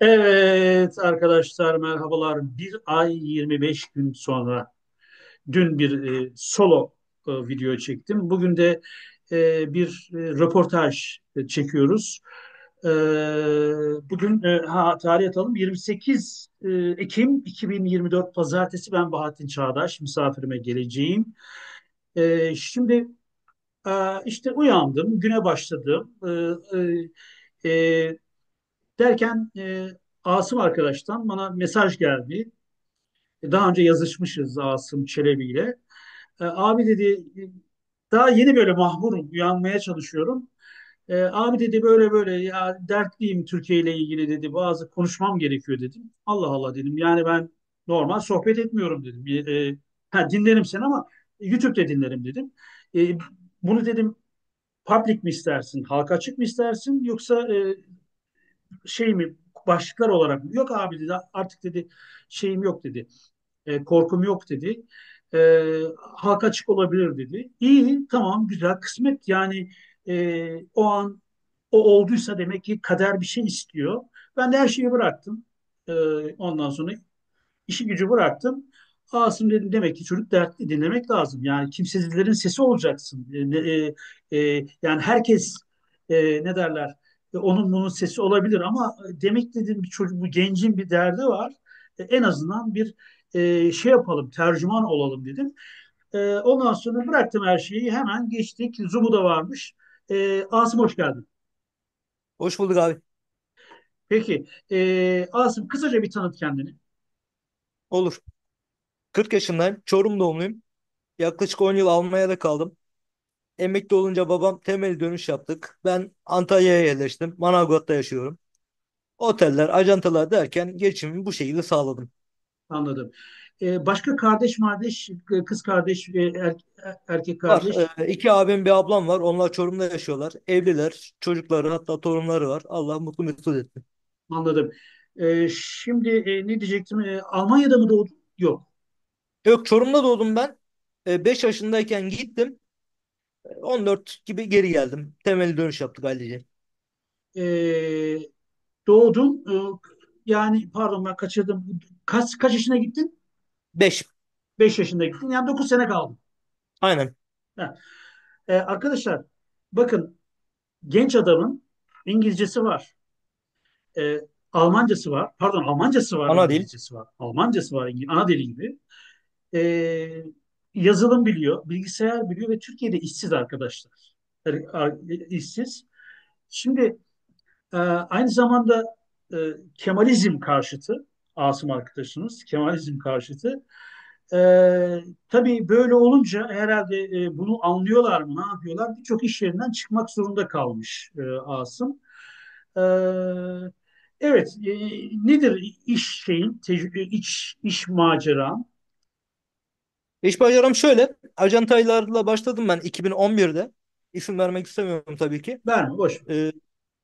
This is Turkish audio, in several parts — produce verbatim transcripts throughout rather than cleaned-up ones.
Evet arkadaşlar merhabalar. Bir ay yirmi beş gün sonra dün bir e, solo e, video çektim. Bugün de e, bir e, röportaj e, çekiyoruz. E, bugün e, ha, tarih atalım yirmi sekiz e, Ekim iki bin yirmi dört Pazartesi. Ben Bahattin Çağdaş misafirime geleceğim. E, şimdi e, işte uyandım, güne başladım. E, e, e, Derken e, Asım arkadaştan bana mesaj geldi. E, Daha önce yazışmışız Asım Çelebi ile. E, abi dedi daha yeni böyle mahmurum uyanmaya çalışıyorum. E, abi dedi böyle böyle ya dertliyim Türkiye ile ilgili dedi. Bazı konuşmam gerekiyor dedim. Allah Allah dedim. Yani ben normal sohbet etmiyorum dedim. E, e, ha, dinlerim seni ama YouTube'da dinlerim dedim. E, bunu dedim public mi istersin, halka açık mı istersin yoksa e, şey mi başlıklar olarak mı? Yok abi dedi artık dedi şeyim yok dedi. E, korkum yok dedi. E, halka açık olabilir dedi. İyi tamam güzel kısmet yani e, o an o olduysa demek ki kader bir şey istiyor. Ben de her şeyi bıraktım. E, ondan sonra İşi gücü bıraktım. Asım dedim demek ki çocuk dertli dinlemek lazım. Yani kimsesizlerin sesi olacaksın. E, ne- e, e, yani herkes e, ne derler e, onun bunun sesi olabilir ama demek dedim bir çocuk bu gencin bir derdi var. E, en azından bir e, şey yapalım tercüman olalım dedim. E, ondan sonra bıraktım her şeyi hemen geçtik. Zoom'u da varmış. E, Asım hoş geldin. Hoş bulduk abi. Peki e, Asım kısaca bir tanıt kendini. Olur. kırk yaşındayım. Çorum doğumluyum. Yaklaşık on yıl Almanya'da kaldım. Emekli olunca babam temel dönüş yaptık. Ben Antalya'ya yerleştim. Manavgat'ta yaşıyorum. Oteller, ajantalar derken geçimimi bu şekilde sağladım. Anladım. Ee, başka kardeş kardeş, kız kardeş, e, er- erkek Var. kardeş e, iki abim bir ablam var. Onlar Çorum'da yaşıyorlar. Evliler. Çocukları hatta torunları var. Allah mutlu mesut etsin. anladım. Ee, şimdi e, ne diyecektim? Ee, Almanya'da mı doğdun? Yok. Yok, Çorum'da doğdum ben. beş yaşındayken gittim. on dört gibi geri geldim. Temel dönüş yaptık ailece. Ee, doğdun. Ee, yani pardon ben kaçırdım. Kaç, kaç yaşına gittin? beş. Beş yaşında gittin. Yani dokuz sene kaldın. Aynen. Ha. Ee, arkadaşlar bakın genç adamın İngilizcesi var. Ee, Almancası var. Pardon Almancası var, Ana dil. İngilizcesi var. Almancası var, İngiliz, ana dili gibi. e, yazılım biliyor, bilgisayar biliyor ve Türkiye'de işsiz arkadaşlar. Yani, işsiz. Şimdi e, aynı zamanda e, Kemalizm karşıtı, Asım arkadaşımız, Kemalizm karşıtı. E, tabii böyle olunca herhalde e, bunu anlıyorlar mı, ne yapıyorlar? Birçok iş yerinden çıkmak zorunda kalmış e, Asım. E, evet, e, nedir iş şeyin, tecrübe, iç, iş maceran? İş bacaram şöyle. Ajantaylarla başladım ben iki bin on birde. İsim vermek istemiyorum tabii ki. Verme, boş ver. Ee,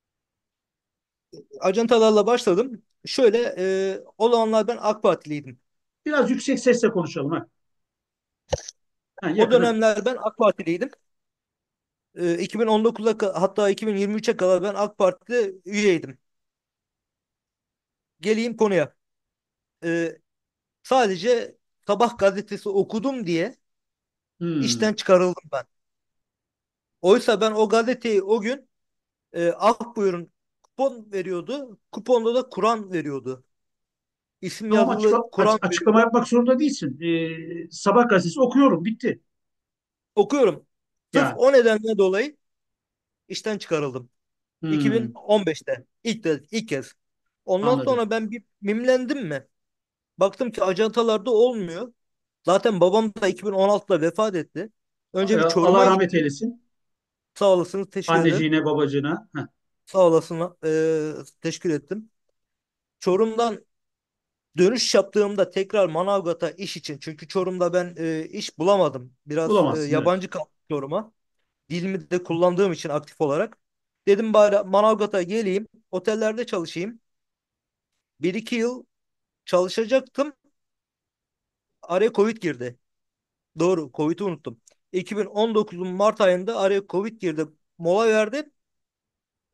ajantalarla başladım. Şöyle e, o zamanlar ben AK Partiliydim. Biraz yüksek sesle konuşalım. Ha. Ha, O yakın hadi. dönemler ben AK Partiliydim. Ee, iki bin on dokuza ka- hatta iki bin yirmi üçe kadar ben AK Parti'de üyeydim. Geleyim konuya. Ee, sadece Sabah gazetesi okudum diye Hmm. işten çıkarıldım ben. Oysa ben o gazeteyi o gün e, Akbuyur'un kupon veriyordu. Kuponda da Kur'an veriyordu. İsim Tamam açıkla, yazılı aç- Kur'an açıklama veriyordu. yapmak zorunda değilsin. Ee, Sabah gazetesi okuyorum. Bitti. Okuyorum. Sırf Ya. o nedenle dolayı işten çıkarıldım. Hmm. iki bin on beşte ilk de, ilk kez. Ondan Anladım. sonra ben bir mimlendim mi? Baktım ki ajantalarda olmuyor. Zaten babam da iki bin on altıda vefat etti. Önce Ee, bir Allah Çorum'a rahmet gittim. eylesin. Sağ olasınız, teşekkür ederim. Anneciğine, babacığına. Heh. Sağ olasın, eee, teşekkür ettim. Çorum'dan dönüş yaptığımda tekrar Manavgat'a iş için. Çünkü Çorum'da ben eee, iş bulamadım. Biraz eee, Bulamazsın evet. yabancı kaldım Çorum'a. Dilimi de kullandığım için aktif olarak. Dedim bari Manavgat'a geleyim. Otellerde çalışayım. Bir iki yıl çalışacaktım. Araya Covid girdi. Doğru, Covid'i unuttum. iki bin on dokuzun Mart ayında araya Covid girdi. Mola verdim.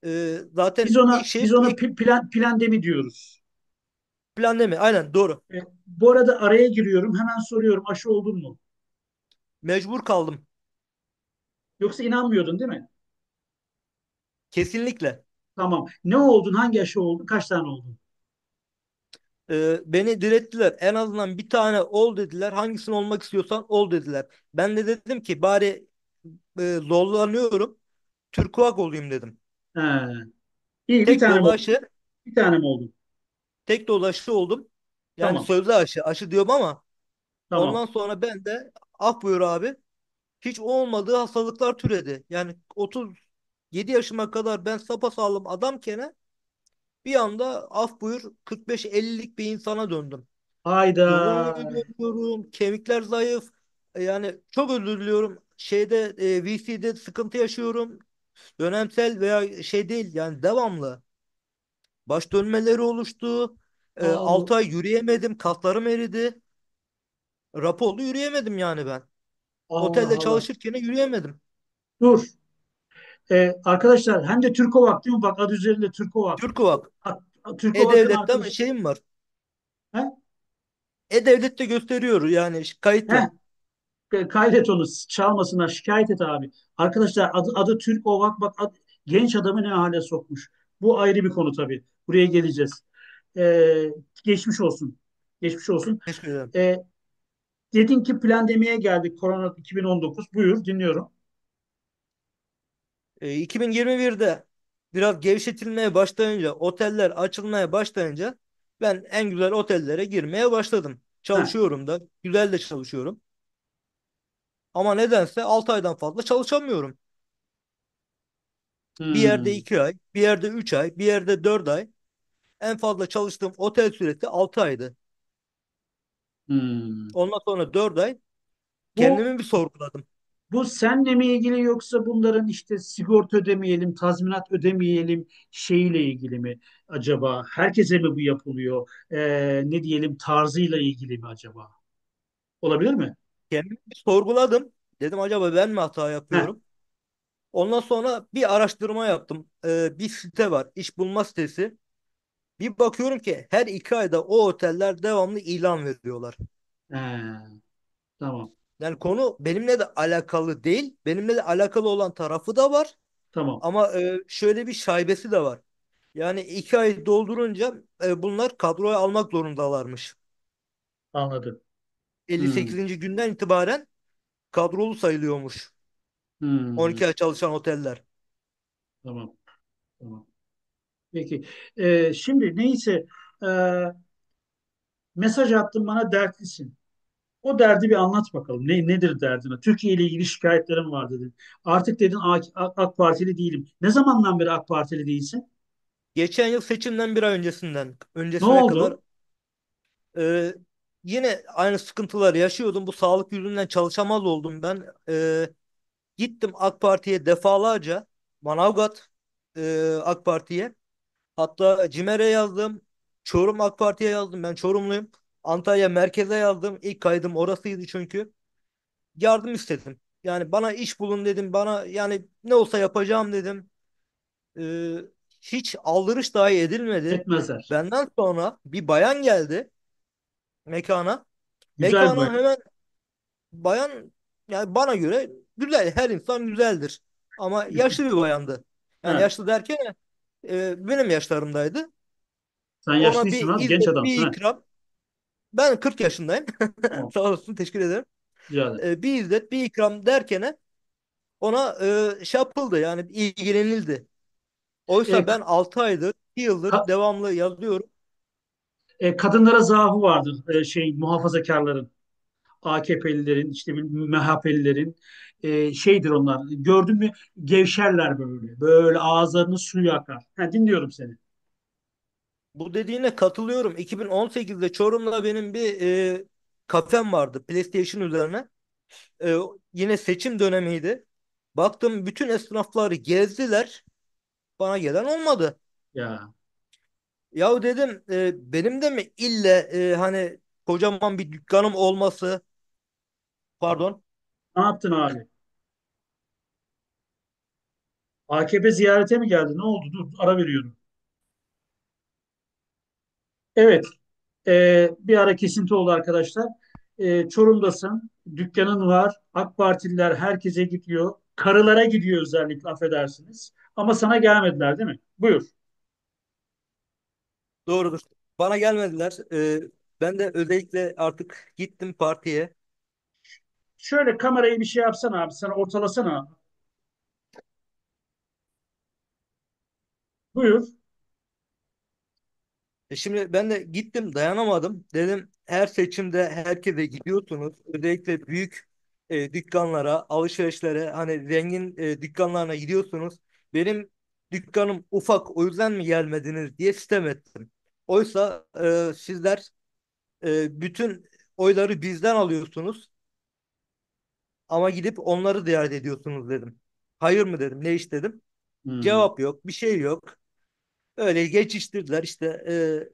E, Biz zaten ilk ona şey biz ona ilk pi- plan plandemi diyoruz. plan değil mi? Aynen doğru. E, bu arada araya giriyorum. Hemen soruyorum. Aşı oldun mu? Mecbur kaldım. Yoksa inanmıyordun değil mi? Kesinlikle. Tamam. Ne oldun? Hangi aşı oldun? Kaç tane oldun? E, beni direttiler. En azından bir tane ol dediler. Hangisini olmak istiyorsan ol dediler. Ben de dedim ki bari e, zorlanıyorum. Türkvak olayım dedim. He. İyi, bir Tek tane mi dolu oldun? aşı, Bir tane mi oldun? tek dolu aşı oldum. Yani Tamam. sözde aşı, aşı diyorum ama Tamam. ondan sonra ben de ah buyur abi hiç olmadığı hastalıklar türedi. Yani otuz yedi yaşıma kadar ben sapasağlam adamken bir anda af buyur kırk beş ellilik bir insana döndüm. Hayda. Yoruluyorum, yoruluyorum, kemikler zayıf. E, Yani çok özür diliyorum. Şeyde e, V C'de sıkıntı yaşıyorum. Dönemsel veya şey değil yani devamlı. Baş dönmeleri oluştu. E, Allah altı ay yürüyemedim. Kaslarım eridi. Raporlu yürüyemedim yani ben. Allah Otelde Allah. çalışırken yürüyemedim. Dur. E, arkadaşlar hem de Türkovak değil mi? Bak adı üzerinde Türkovak. Türkuvak. A- A- Türkovak'ın E-Devlet'te mi arkadaşı. şeyim var. He? E-Devlet'te gösteriyor yani He? kayıtlı. E, Kaydet onu. Çalmasınlar. Şikayet et abi. Arkadaşlar adı, adı Türkovak. Bak ad- genç adamı ne hale sokmuş. Bu ayrı bir konu tabii. Buraya geleceğiz. E, geçmiş olsun. Geçmiş olsun. Teşekkür ederim. E, dedin ki plandemiye geldik. Korona iki bin on dokuz. Buyur dinliyorum. E, iki bin yirmi birde biraz gevşetilmeye başlayınca, oteller açılmaya başlayınca ben en güzel otellere girmeye başladım. Heh. Çalışıyorum da, güzel de çalışıyorum. Ama nedense altı aydan fazla çalışamıyorum. Bir yerde Hmm. iki ay, bir yerde üç ay, bir yerde dört ay. En fazla çalıştığım otel süresi altı aydı. Hmm. Ondan sonra dört ay Bu kendimi bir sorguladım. Bu seninle mi ilgili yoksa bunların işte sigorta ödemeyelim, tazminat ödemeyelim şeyiyle ilgili mi acaba? Herkese mi bu yapılıyor? Ee, ne diyelim tarzıyla ilgili mi acaba? Olabilir mi? Kendimi bir sorguladım. Dedim acaba ben mi hata Heh, yapıyorum? Ondan sonra bir araştırma yaptım. Ee, bir site var, iş bulma sitesi. Bir bakıyorum ki her iki ayda o oteller devamlı ilan veriyorlar. he, tamam, Yani konu benimle de alakalı değil. Benimle de alakalı olan tarafı da var. tamam, Ama e, şöyle bir şaibesi de var. Yani iki ay doldurunca e, bunlar kadroya almak zorundalarmış. anladım. elli Hmm, sekizinci günden itibaren kadrolu sayılıyormuş. hmm, on iki ay çalışan oteller. tamam, tamam. Peki, Ee, şimdi neyse e, mesaj attın bana dertlisin. O derdi bir anlat bakalım. Ne, nedir derdin? Türkiye ile ilgili şikayetlerim var dedin. Artık dedin AK, AK Partili değilim. Ne zamandan beri AK Partili değilsin? Geçen yıl seçimden bir ay öncesinden Ne öncesine kadar oldu? e, yine aynı sıkıntıları yaşıyordum. Bu sağlık yüzünden çalışamaz oldum ben. E, gittim AK Parti'ye defalarca. Manavgat e, AK Parti'ye. Hatta CİMER'e yazdım. Çorum AK Parti'ye yazdım. Ben Çorumluyum. Antalya merkeze yazdım. İlk kaydım orasıydı çünkü. Yardım istedim. Yani bana iş bulun dedim. Bana yani ne olsa yapacağım dedim. Ee, hiç aldırış dahi edilmedi. Etmezler. Benden sonra bir bayan geldi mekana. Güzel bir Mekana bayan. hemen bayan yani bana göre güzel. Her insan güzeldir. Ama yaşlı bir bayandı. Yani He, yaşlı derken e, benim yaşlarımdaydı. sen Ona yaşlıysın bir abi, genç izzet, bir adamsın. He, ikram. Ben kırk yaşındayım. tamam. Sağ olasın, teşekkür ederim. Rica ederim. Ee, bir izzet, bir ikram derken ona e, şey yapıldı yani ilgilenildi. E, Oysa ben ka- altı aydır, bir yıldır ka- devamlı yazıyorum. e, kadınlara zaafı vardır. E, şey muhafazakarların, A K P'lilerin, işte M H P'lilerin e, şeydir onlar. Gördün mü gevşerler böyle. Böyle ağızlarının suyu akar. Ha, dinliyorum seni. Bu dediğine katılıyorum. iki bin on sekizde Çorum'da benim bir e, kafem vardı PlayStation üzerine. E, yine seçim dönemiydi. Baktım bütün esnafları gezdiler. Bana gelen olmadı. Ya Yahu dedim e, benim de mi ille e, hani kocaman bir dükkanım olması pardon. ne yaptın abi? A K P ziyarete mi geldi? Ne oldu? Dur, ara veriyorum. Evet, e, bir ara kesinti oldu arkadaşlar. E, Çorum'dasın, dükkanın var, AK Partililer herkese gidiyor. Karılara gidiyor özellikle, affedersiniz. Ama sana gelmediler değil mi? Buyur. Doğrudur. Bana gelmediler. Ee, ben de özellikle artık gittim partiye. Şöyle kamerayı bir şey yapsana abi, sana ortalasana. Buyur. E şimdi ben de gittim, dayanamadım. Dedim her seçimde herkese gidiyorsunuz. Özellikle büyük e, dükkanlara, alışverişlere, hani zengin e, dükkanlarına gidiyorsunuz. Benim dükkanım ufak, o yüzden mi gelmediniz diye sitem ettim. Oysa e, sizler e, bütün oyları bizden alıyorsunuz ama gidip onları ziyaret ediyorsunuz dedim. Hayır mı dedim, ne iş dedim. Hmm, Cevap yok, bir şey yok. Öyle geçiştirdiler işte, e,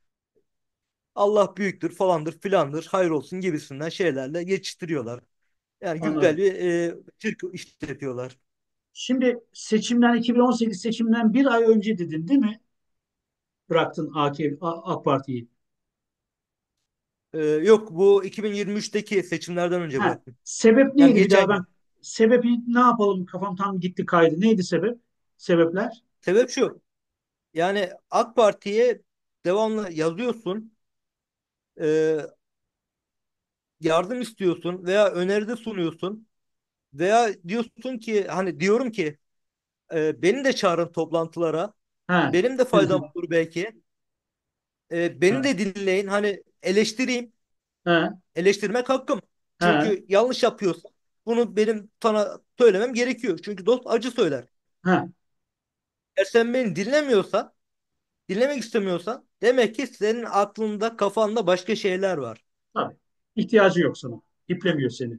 Allah büyüktür falandır filandır hayır olsun gibisinden şeylerle geçiştiriyorlar. Yani güzel anladım. bir e, Türk işletiyorlar. Şimdi seçimden iki bin on sekiz seçimden bir ay önce dedin değil mi? Bıraktın A K P, A- AK Parti'yi. E, yok, bu iki bin yirmi üçteki seçimlerden önce Ha, bıraktım. sebep Yani neydi bir daha geçen ben yıl. sebebi ne yapalım, kafam tam gitti kaydı. Neydi sebep? Sebepler? Sebep şu. Yani AK Parti'ye devamlı yazıyorsun, e, yardım istiyorsun veya öneride sunuyorsun veya diyorsun ki, hani diyorum ki e, beni de çağırın toplantılara. Ha. Benim de faydam olur belki. E, beni Ha. de dinleyin. Hani eleştireyim. Ha. Eleştirmek hakkım. Ha. Çünkü yanlış yapıyorsan bunu benim sana söylemem gerekiyor. Çünkü dost acı söyler. Ha. Eğer sen beni dinlemiyorsan, dinlemek istemiyorsan demek ki senin aklında, kafanda başka şeyler var. Tabii. İhtiyacı yok sana. İplemiyor seni.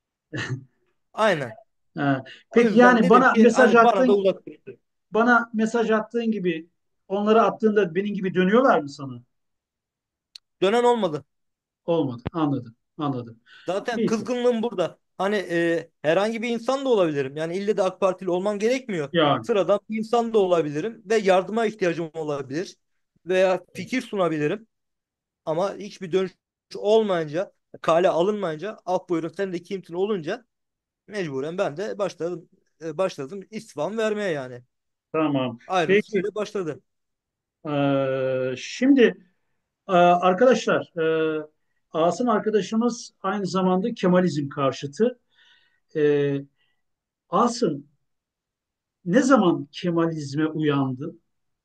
Aynen. Ha. O Peki yüzden yani dedim bana ki mesaj hani bana da attığın uzak dursun. bana mesaj attığın gibi onları attığında benim gibi dönüyorlar mı sana? Dönen olmadı. Olmadı. Anladım. Anladım. Zaten Peki. kızgınlığım burada. Hani e, herhangi bir insan da olabilirim. Yani ille de AK Partili olmam gerekmiyor. Yani. Sıradan bir insan da olabilirim ve yardıma ihtiyacım olabilir veya fikir sunabilirim. Ama hiçbir dönüş olmayınca, kale alınmayınca, af buyurun sen de kimsin olunca mecburen ben de başladım e, başladım istifamı vermeye yani. Tamam. Ayrılık Peki. öyle başladı. Ee, şimdi e, arkadaşlar, e, Asım arkadaşımız aynı zamanda Kemalizm karşıtı. Ee, Asım ne zaman Kemalizme uyandı?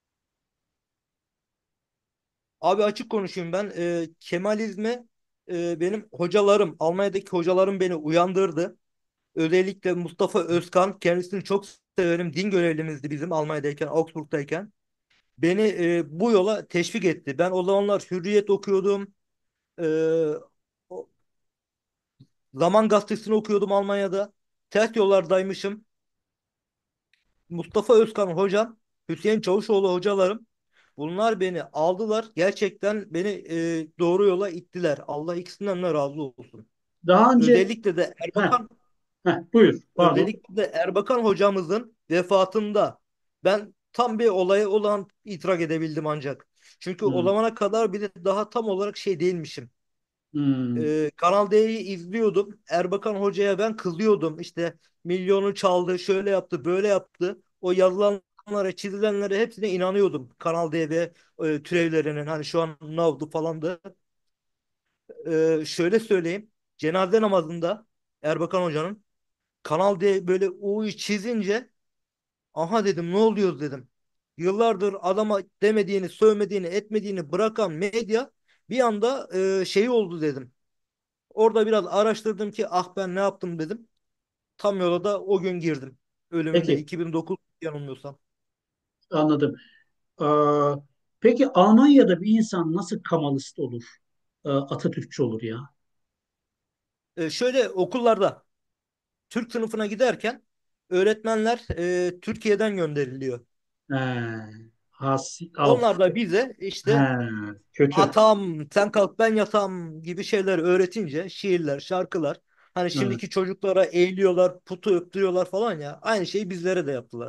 Abi açık konuşayım, ben e, Kemalizme e, benim hocalarım, Almanya'daki hocalarım beni uyandırdı. Özellikle Mustafa Özkan, kendisini çok severim. Din görevlimizdi bizim Almanya'dayken, Augsburg'dayken. Beni e, bu yola teşvik etti. Ben o zamanlar Hürriyet okuyordum. E, o- Zaman Gazetesi'ni okuyordum Almanya'da. Ters yollardaymışım. Mustafa Özkan hocam, Hüseyin Çavuşoğlu hocalarım. Bunlar beni aldılar. Gerçekten beni e, doğru yola ittiler. Allah ikisinden de razı olsun. Daha önce Özellikle de heh, Erbakan heh, buyur pardon. Özellikle de Erbakan hocamızın vefatında ben tam bir olaya olan itirak edebildim ancak. Çünkü o Hmm, zamana kadar bile daha tam olarak şey değilmişim. hmm. Ee, Kanal D'yi izliyordum. Erbakan hocaya ben kızıyordum. İşte milyonu çaldı, şöyle yaptı, böyle yaptı. O yazılanlara, çizilenlere hepsine inanıyordum. Kanal D ve e, türevlerinin, hani şu an Now'du falan da. Ee, şöyle söyleyeyim. Cenaze namazında Erbakan hocanın Kanal D böyle U'yu çizince, aha dedim, ne oluyor dedim. Yıllardır adama demediğini, sövmediğini, etmediğini bırakan medya bir anda e, şey oldu dedim. Orada biraz araştırdım ki ah ben ne yaptım dedim. Tam yola da o gün girdim. Ölümünde Peki iki bin dokuz yanılmıyorsam. anladım. Aa, peki Almanya'da bir insan nasıl Kemalist olur? Ee, Atatürkçü olur ya. E, şöyle okullarda Türk sınıfına giderken öğretmenler e, Türkiye'den gönderiliyor. He, hasi, av, Onlar da bize işte he, kötü. atam sen kalk ben yatam gibi şeyler öğretince, şiirler, şarkılar, hani Evet. şimdiki çocuklara eğiliyorlar, putu öptürüyorlar falan ya, aynı şeyi bizlere de yaptılar.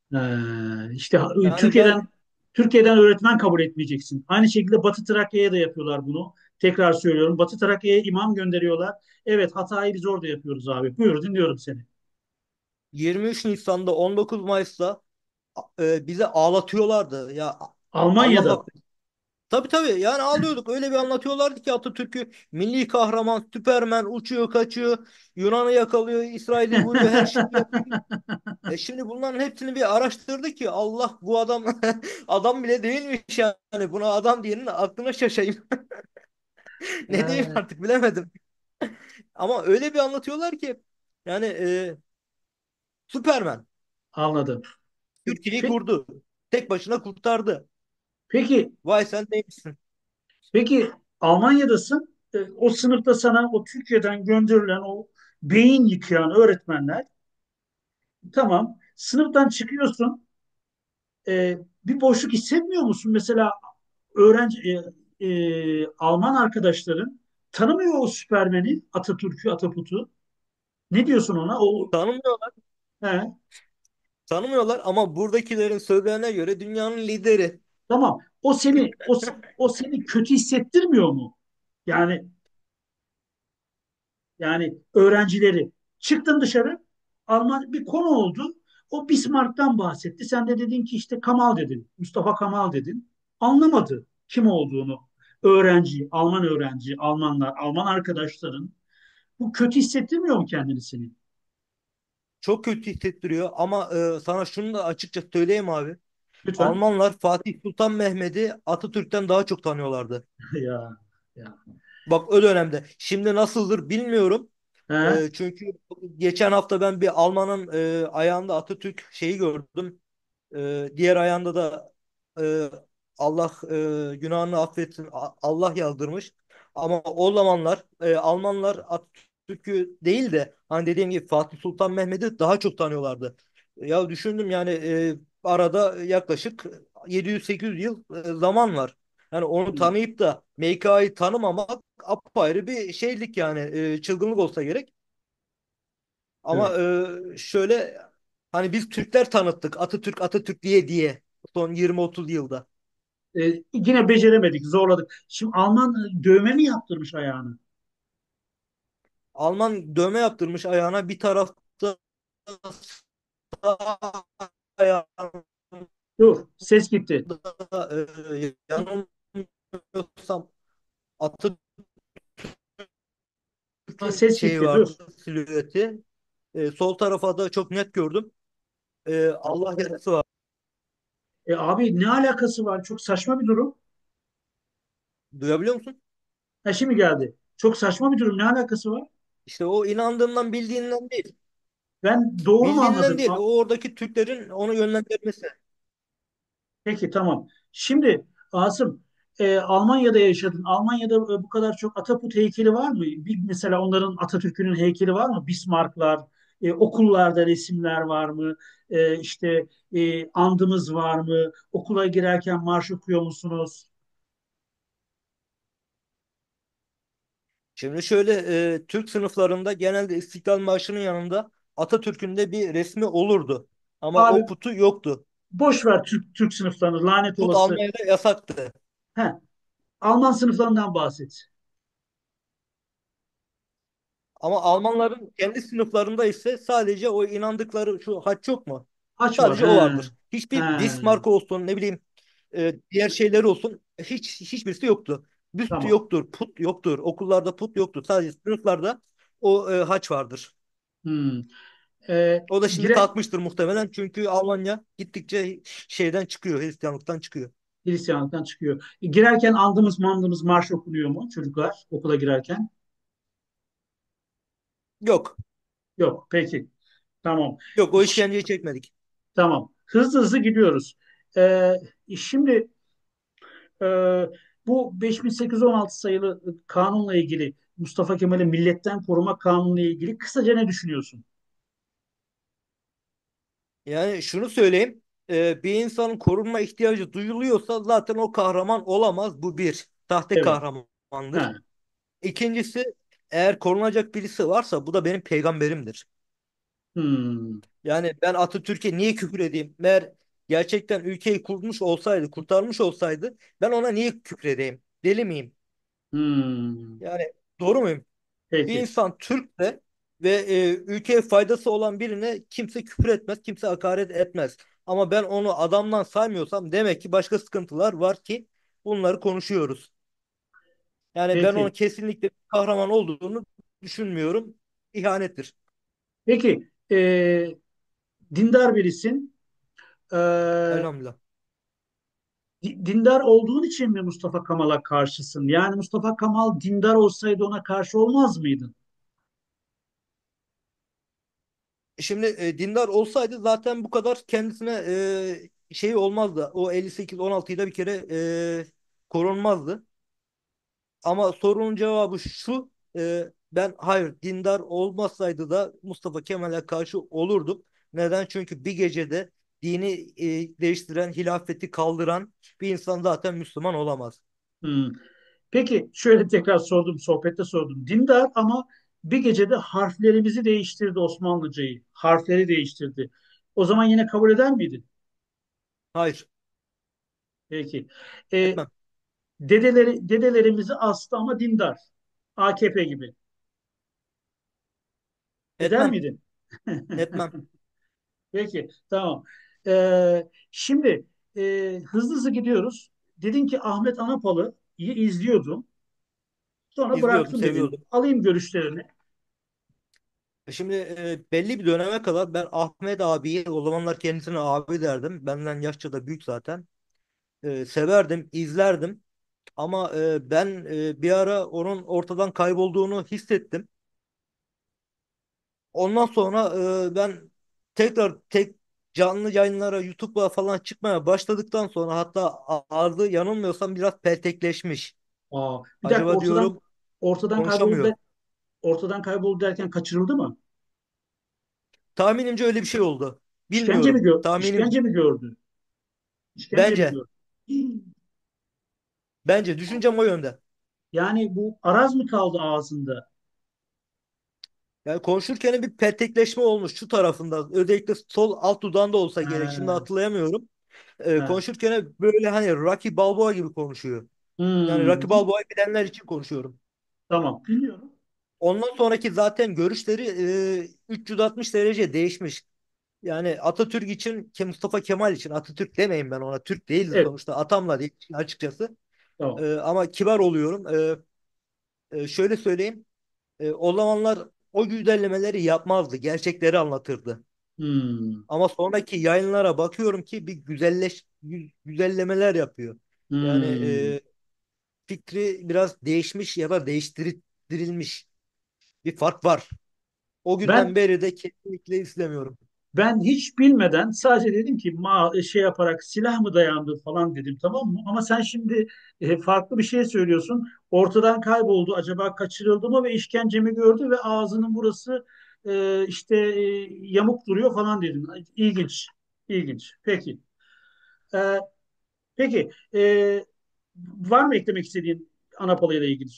Ee, işte ha- Yani ben Türkiye'den Türkiye'den öğretmen kabul etmeyeceksin. Aynı şekilde Batı Trakya'ya da yapıyorlar bunu. Tekrar söylüyorum. Batı Trakya'ya imam gönderiyorlar. Evet, hatayı biz orada yapıyoruz abi. Buyur, dinliyorum seni. yirmi üç Nisan'da on dokuz Mayıs'ta e, bize ağlatıyorlardı. Ya Allah Almanya'da. affet. Tabii tabii, yani ağlıyorduk. Öyle bir anlatıyorlardı ki Atatürk'ü milli kahraman, Süpermen, uçuyor, kaçıyor, Yunan'ı yakalıyor, İsrail'i vuruyor, her şeyi yapıyor. E şimdi bunların hepsini bir araştırdı ki Allah, bu adam adam bile değilmiş yani. Buna adam diyenin aklına şaşayım. Ne diyeyim Ee, artık, bilemedim. Ama öyle bir anlatıyorlar ki yani e, Süpermen Anladım. Türkiye'yi Pe- kurdu. Tek başına kurtardı. Peki, Vay sen neymişsin? peki Almanya'dasın. Ee, o sınıfta sana o Türkiye'den gönderilen o beyin yıkayan öğretmenler, tamam. Sınıftan çıkıyorsun. Ee, bir boşluk hissetmiyor musun? Mesela öğrenci e, e, Alman arkadaşların tanımıyor o Süpermen'i, Atatürk'ü, Ataput'u. Ne diyorsun ona? O Tanımıyorlar. he, Tanımıyorlar ama buradakilerin sözlerine göre dünyanın lideri. tamam. O seni o o seni kötü hissettirmiyor mu? Yani yani öğrencileri çıktın dışarı, Alman bir konu oldu. O Bismarck'tan bahsetti. Sen de dedin ki işte Kemal dedin. Mustafa Kemal dedin. Anlamadı kim olduğunu. Öğrenci, Alman öğrenci, Almanlar, Alman arkadaşların. Bu kötü hissettirmiyor mu kendini senin? Çok kötü hissettiriyor ama e, sana şunu da açıkça söyleyeyim abi. Lütfen. Almanlar Fatih Sultan Mehmet'i Atatürk'ten daha çok tanıyorlardı. Ya ya. Bak o dönemde. Şimdi nasıldır bilmiyorum. He? E, çünkü geçen hafta ben bir Almanın e, ayağında Atatürk şeyi gördüm. E, diğer ayağında da e, Allah e, günahını affetsin, A- Allah yazdırmış. Ama o zamanlar e, Almanlar Atatürk'ü değil de hani dediğim gibi Fatih Sultan Mehmet'i daha çok tanıyorlardı. Ya düşündüm yani e, arada yaklaşık yedi yüz sekiz yüz yıl e, zaman var. Yani onu Hı, tanıyıp da M K A'yı tanımamak apayrı bir şeylik, yani e, çılgınlık olsa gerek. Ama evet. e, şöyle, hani biz Türkler tanıttık Atatürk Atatürk diye diye son yirmi otuz yılda. Ee, yine beceremedik, zorladık. Şimdi Alman e, dövme mi yaptırmış ayağını? Alman dövme yaptırmış ayağına, bir tarafta sağ ayağında Dur, ses gitti. e, yanılmıyorsam Atatürk Ha, ses şeyi gitti, dur. vardı, silüeti. E, sol tarafa da çok net gördüm. E, Allah yarısı var. E abi, ne alakası var? Çok saçma bir durum. Duyabiliyor musun? Ha, şimdi geldi. Çok saçma bir durum. Ne alakası var? İşte o inandığından bildiğinden değil. Ben doğru mu Bildiğinden anladım? değil. A- O oradaki Türklerin onu yönlendirmesi. Peki, tamam. Şimdi Asım, e, Almanya'da yaşadın. Almanya'da e, bu kadar çok Ataput heykeli var mı? Bir, mesela onların Atatürk'ünün heykeli var mı? Bismarck'lar, e, okullarda resimler var mı? E, işte e, andımız var mı? Okula girerken marş okuyor musunuz? Şimdi şöyle, e, Türk sınıflarında genelde İstiklal Marşı'nın yanında Atatürk'ün de bir resmi olurdu. Ama Abi, o putu yoktu. boş ver Türk, Türk sınıflarını, lanet Put olası. Almanya'da yasaktı. He, Alman sınıflarından bahset. Ama Almanların kendi sınıflarında ise sadece o inandıkları şu haç yok mu? Haç var. Sadece o He, vardır. Hiçbir he, Bismarck olsun, ne bileyim e, diğer şeyler olsun, hiç hiçbirisi yoktu. Büst tamam. yoktur, put yoktur. Okullarda put yoktur. Sadece sınıflarda o e, haç vardır. Hmm. E, O da şimdi gire, kalkmıştır muhtemelen. Çünkü Almanya gittikçe şeyden çıkıyor, Hristiyanlıktan çıkıyor. Hristiyanlıktan çıkıyor. E, girerken andımız mandımız marş okunuyor mu çocuklar okula girerken? Yok. Yok. Peki. Tamam. Yok, o Ş- işkenceyi çekmedik. tamam. Hızlı hızlı gidiyoruz. E, şimdi e, bu beş bin sekiz yüz on altı sayılı kanunla ilgili, Mustafa Kemal'in Milletten Koruma Kanunu'na ilgili kısaca ne düşünüyorsun? Yani şunu söyleyeyim. e, bir insanın korunma ihtiyacı duyuluyorsa zaten o kahraman olamaz. Bu bir. Sahte Evet. kahramandır. Ha, İkincisi, eğer korunacak birisi varsa bu da benim peygamberimdir. Hmm, Yani ben Atatürk'e niye küfür edeyim? Meğer gerçekten ülkeyi kurmuş olsaydı, kurtarmış olsaydı ben ona niye küfür edeyim? Deli miyim? hmm. Yani doğru muyum? Bir Peki, insan Türk'se ve e, ülkeye faydası olan birine kimse küfür etmez, kimse hakaret etmez. Ama ben onu adamdan saymıyorsam demek ki başka sıkıntılar var ki bunları konuşuyoruz. Yani ben onun peki, kesinlikle bir kahraman olduğunu düşünmüyorum. İhanettir. peki. Ee, dindar birisin. Ee, Elhamdülillah. di- dindar olduğun için mi Mustafa Kemal'a karşısın? Yani Mustafa Kemal dindar olsaydı ona karşı olmaz mıydın? Şimdi e, dindar olsaydı zaten bu kadar kendisine e, şey olmazdı. O elli sekiz on altıyı da bir kere e, korunmazdı. Ama sorunun cevabı şu. e, ben hayır dindar olmasaydı da Mustafa Kemal'e karşı olurdum. Neden? Çünkü bir gecede dini e, değiştiren, hilafeti kaldıran bir insan zaten Müslüman olamaz. Hmm. Peki şöyle tekrar sordum, sohbette sordum. Dindar ama bir gecede harflerimizi değiştirdi Osmanlıcayı. Harfleri değiştirdi. O zaman yine kabul eder miydin? Hayır, Peki. E, etmem. dedeleri, dedelerimizi astı ama dindar. A K P gibi. Eder Etmem. miydin? Etmem. Peki, tamam. Ee, şimdi e, hızlı hızlı gidiyoruz. Dedin ki Ahmet Anapalı'yı izliyordum. Sonra İzliyordum, bıraktım dedin. seviyordum. Alayım görüşlerini. Şimdi e, belli bir döneme kadar ben Ahmet abiyi, o zamanlar kendisine abi derdim. Benden yaşça da büyük zaten. E, severdim, izlerdim. Ama e, ben e, bir ara onun ortadan kaybolduğunu hissettim. Ondan sonra e, ben tekrar tek canlı yayınlara YouTube'a falan çıkmaya başladıktan sonra hatta a- ağzı yanılmıyorsam biraz peltekleşmiş. Aa, bir dakika Acaba ortadan diyorum ortadan kayboldu konuşamıyor. de, ortadan kayboldu derken kaçırıldı mı? Tahminimce öyle bir şey oldu. İşkence mi Bilmiyorum. gör Tahminimce. işkence mi gördü? İşkence mi Bence. gördü? Bence. Düşüncem o yönde. Yani bu araz mı kaldı ağzında? Yani konuşurken bir peltekleşme olmuş şu tarafında. Özellikle sol alt dudağında olsa gerek. Şimdi Ha, hatırlayamıyorum. Ee, ha. konuşurken böyle hani Rocky Balboa gibi konuşuyor. Yani Hmm, Rocky Balboa'yı bilenler için konuşuyorum. tamam. Dinliyorum. Ondan sonraki zaten görüşleri e, üç yüz altmış derece değişmiş. Yani Atatürk için ki Mustafa Kemal için Atatürk demeyin ben ona. Türk değildi Evet, sonuçta. Atamla değil açıkçası. tamam. Ee, ama kibar oluyorum. Ee, e, şöyle söyleyeyim. E, o zamanlar o güzellemeleri yapmazdı. Gerçekleri anlatırdı. Hmm, Ama sonraki yayınlara bakıyorum ki bir güzelleş gü- güzellemeler yapıyor. Yani hmm. e, fikri biraz değişmiş ya da değiştirilmiş. Bir fark var. O günden Ben beri de kesinlikle istemiyorum. Ben hiç bilmeden sadece dedim ki ma şey yaparak silah mı dayandı falan dedim, tamam mı? Ama sen şimdi e, farklı bir şey söylüyorsun. Ortadan kayboldu. Acaba kaçırıldı mı ve işkence mi gördü ve ağzının burası e, işte e, yamuk duruyor falan dedim. İlginç. İlginç. Peki. E, peki. E, var mı eklemek istediğin Anapolu ile ilgili?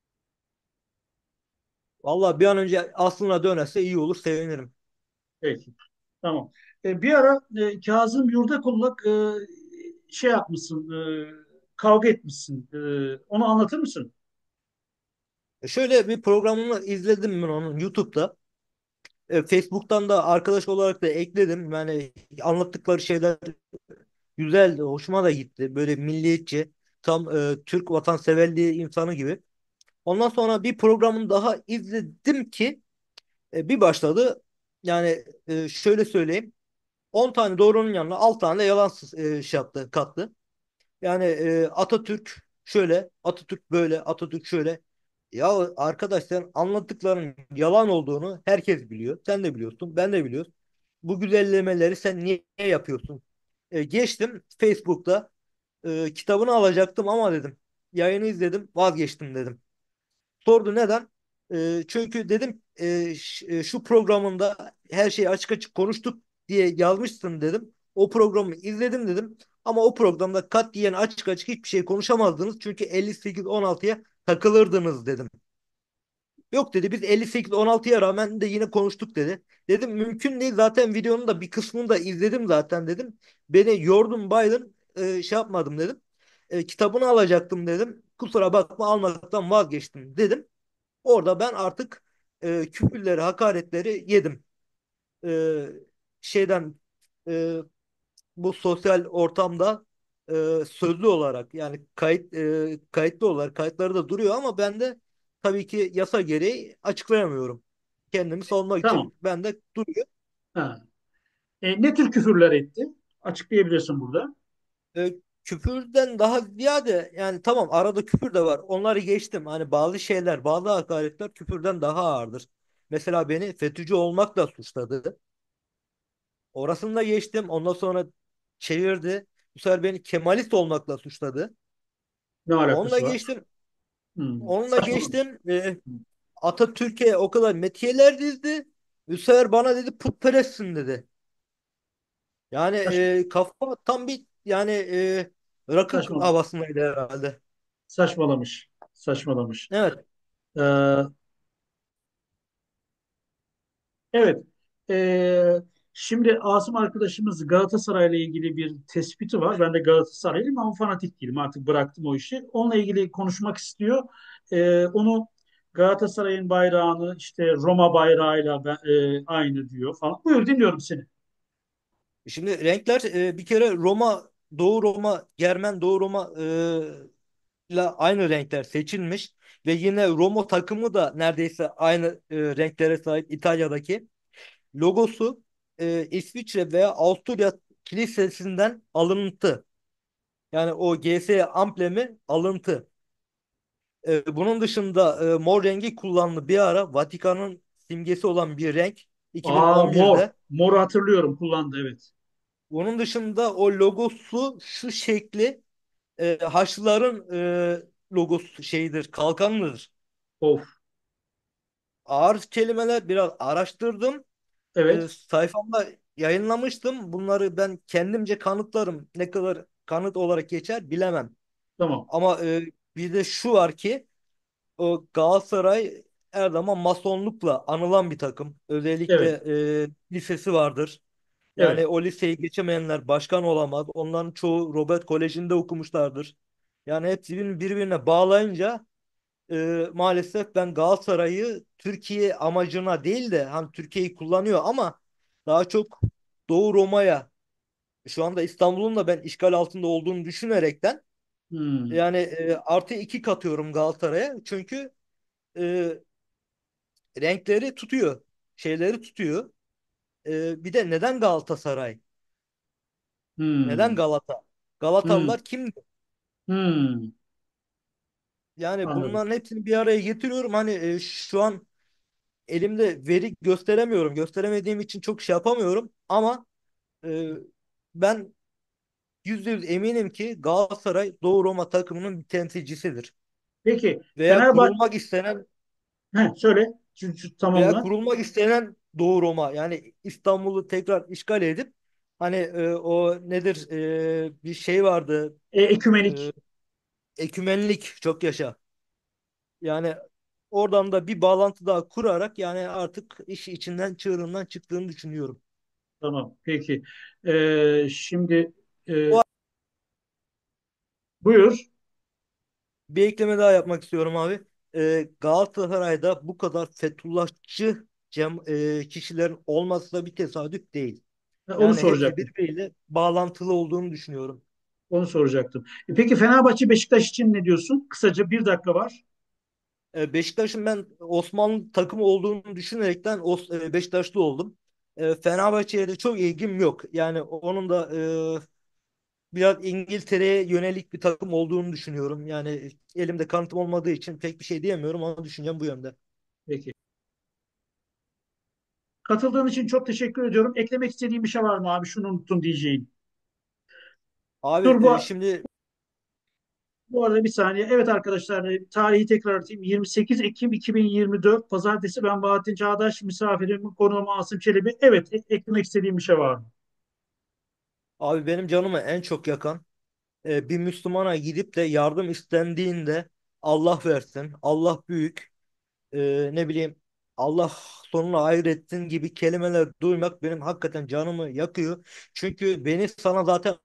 Vallahi bir an önce aslına dönerse iyi olur, sevinirim. Peki. Tamam. E, bir ara e, Kazım Yurdakul'la e, şey yapmışsın, e, kavga etmişsin. E, onu anlatır mısın? E, şöyle bir programını izledim ben onun YouTube'da. E, Facebook'tan da arkadaş olarak da ekledim. Yani anlattıkları şeyler güzeldi, hoşuma da gitti. Böyle milliyetçi, tam e, Türk vatanseverliği insanı gibi. Ondan sonra bir programını daha izledim ki e, bir başladı. Yani e, şöyle söyleyeyim. On tane doğrunun yanına altı tane de yalan e, şey yaptı, kattı. Yani e, Atatürk şöyle, Atatürk böyle, Atatürk şöyle. Ya arkadaş sen anlattıklarının yalan olduğunu herkes biliyor. Sen de biliyorsun, ben de biliyoruz. Bu güzellemeleri sen niye yapıyorsun? E, geçtim Facebook'ta e, kitabını alacaktım ama dedim. Yayını izledim, vazgeçtim dedim. Sordu neden? E, çünkü dedim e, ş- e, şu programında her şeyi açık açık konuştuk diye yazmışsın dedim. O programı izledim dedim. Ama o programda katiyen açık açık hiçbir şey konuşamazdınız. Çünkü elli sekiz on altıya takılırdınız dedim. Yok dedi, biz elli sekiz on altıya rağmen de yine konuştuk dedi. Dedim mümkün değil, zaten videonun da bir kısmını da izledim zaten dedim. Beni yordun Biden, e, şey yapmadım dedim. E, kitabını alacaktım dedim. Kusura bakma, almaktan vazgeçtim dedim. Orada ben artık e, küfürleri, hakaretleri yedim. E, şeyden e, Bu sosyal ortamda e, sözlü olarak, yani kayıt e, kayıtlı olarak kayıtları da duruyor ama ben de tabii ki yasa gereği açıklayamıyorum. Kendimi savunmak Tamam. için ben de duruyor. Ha. E, ne tür küfürler etti? Açıklayabilirsin burada. E, Küfürden daha ziyade, yani tamam, arada küfür de var. Onları geçtim. Hani bazı şeyler, bazı hakaretler küfürden daha ağırdır. Mesela beni FETÖ'cü olmakla suçladı. Orasını da geçtim. Ondan sonra çevirdi. Bu sefer beni Kemalist olmakla suçladı. Ne Onu da alakası var? geçtim. Hmm. Onunla Saçmalama. geçtim. E, Atatürk'e o kadar metiyeler dizdi. Bu sefer bana dedi putperestsin dedi. Yani Saç, e, kafa tam bir, yani e, rakık saçma, havasındaydı herhalde. saçmalamış. Saçmalamış. Evet. Ee, evet. Ee, Şimdi Asım arkadaşımız Galatasaray'la ilgili bir tespiti var. Ben de Galatasaraylıyım ama fanatik değilim. Artık bıraktım o işi. Onunla ilgili konuşmak istiyor. Ee, onu Galatasaray'ın bayrağını işte Roma bayrağıyla ben- e, aynı diyor falan. Buyur dinliyorum seni. Şimdi renkler, e, bir kere Roma, Doğu Roma, Germen Doğu Roma e, ile aynı renkler seçilmiş ve yine Roma takımı da neredeyse aynı e, renklere sahip. İtalya'daki logosu e, İsviçre veya Avusturya kilisesinden alıntı. Yani o G S amblemi alıntı. E, bunun dışında e, mor rengi kullanılı bir ara, Vatikan'ın simgesi olan bir renk Aa mor. iki bin on birde. Mor hatırlıyorum kullandı evet. Bunun dışında o logosu şu şekli, e, Haçlıların e, logosu şeyidir, kalkanıdır. Of. Ağır kelimeler, biraz araştırdım. E, Evet. sayfamda yayınlamıştım. Bunları ben kendimce kanıtlarım. Ne kadar kanıt olarak geçer bilemem. Tamam. Ama e, bir de şu var ki, o Galatasaray her zaman masonlukla anılan bir takım. Özellikle Evet. e, lisesi vardır. Yani Evet. o liseyi geçemeyenler başkan olamaz. Onların çoğu Robert Koleji'nde okumuşlardır. Yani hepsi birbirini- birbirine bağlayınca e, maalesef ben Galatasaray'ı Türkiye amacına değil de, hani Türkiye'yi kullanıyor ama daha çok Doğu Roma'ya, şu anda İstanbul'un da ben işgal altında olduğunu düşünerekten, Hmm. yani e, artı iki katıyorum Galatasaray'a. Çünkü e, renkleri tutuyor. Şeyleri tutuyor. E, bir de neden Galatasaray? Neden Hmm. Galata? Hmm. Galatalılar kimdi? Hmm. Yani Anladım. bunların hepsini bir araya getiriyorum. Hani e, şu an elimde veri gösteremiyorum. Gösteremediğim için çok şey yapamıyorum. Ama e, ben yüzde yüz eminim ki Galatasaray Doğu Roma takımının bir temsilcisidir. Peki Veya Fenerbahçe kurulmak istenen Heh, söyle. Şu, şu, veya tamamla. kurulmak istenen Doğu Roma, yani İstanbul'u tekrar işgal edip, hani e, o nedir, e, bir şey vardı, E, e, ekümenik. ekümenlik, çok yaşa. Yani oradan da bir bağlantı daha kurarak, yani artık işi içinden çığırından çıktığını düşünüyorum. Tamam. Peki. E, şimdi e, O buyur. Bir ekleme daha yapmak istiyorum abi. Ee, Galatasaray'da bu kadar Fethullahçı cem, e, kişilerin olması da bir tesadüf değil. Ha, onu Yani hepsi soracaktım. birbiriyle bağlantılı olduğunu düşünüyorum. Onu soracaktım. E, peki Fenerbahçe Beşiktaş için ne diyorsun? Kısaca bir dakika var. Ee, Beşiktaş'ın ben Osmanlı takımı olduğunu düşünerekten Os e, Beşiktaşlı oldum. Ee, Fenerbahçe'ye de çok ilgim yok. Yani onun da e, biraz İngiltere'ye yönelik bir takım olduğunu düşünüyorum. Yani elimde kanıtım olmadığı için pek bir şey diyemiyorum ama düşüncem bu yönde. Peki. Katıldığın için çok teşekkür ediyorum. Eklemek istediğim bir şey var mı abi? Şunu unuttum diyeceğin. Abi Dur e, bu şimdi Bu arada bir saniye. Evet arkadaşlar e, tarihi tekrar edeyim. yirmi sekiz Ekim iki bin yirmi dört Pazartesi ben Bahattin Çağdaş misafirim konuğum Asım Çelebi. Evet e- eklemek istediğim bir şey var mı? Abi benim canımı en çok yakan, e, bir Müslümana gidip de yardım istendiğinde Allah versin, Allah büyük, e, ne bileyim, Allah sonunu hayır etsin gibi kelimeler duymak benim hakikaten canımı yakıyor. Çünkü beni sana zaten